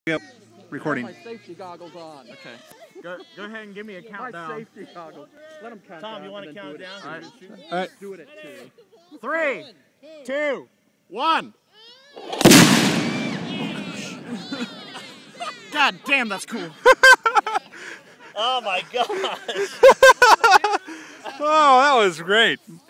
Yep. Recording. My safety goggles on. Okay. Go ahead and give me a countdown. My safety goggles. Let them count down. Tom, you want to count it down? All right. Do it at 2. 3, 2, 1. God damn, that's cool. Oh my gosh. Oh, that was great.